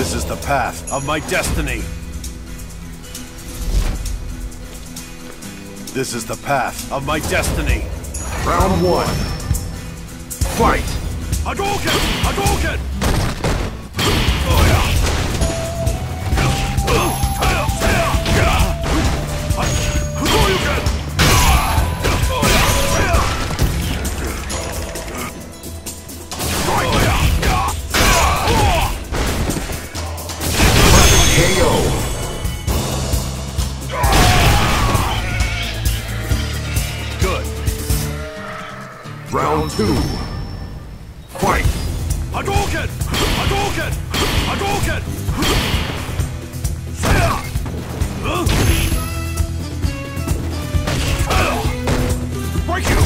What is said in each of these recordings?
This is the path of my destiny. This is the path of my destiny. Round one. Fight! Hadouken! Hadouken! Round two. Fight! Hadouken! Hadouken! Hadouken! Break you!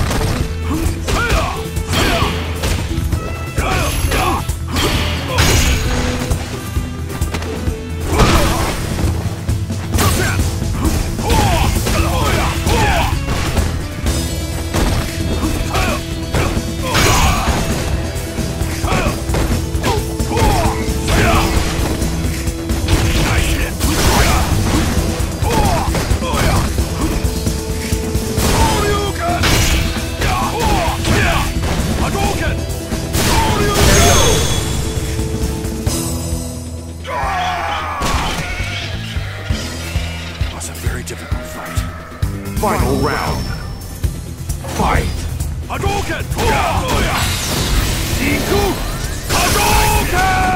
Difficult fight. Final round. Fight! Hadouken! Iku! Hadouken!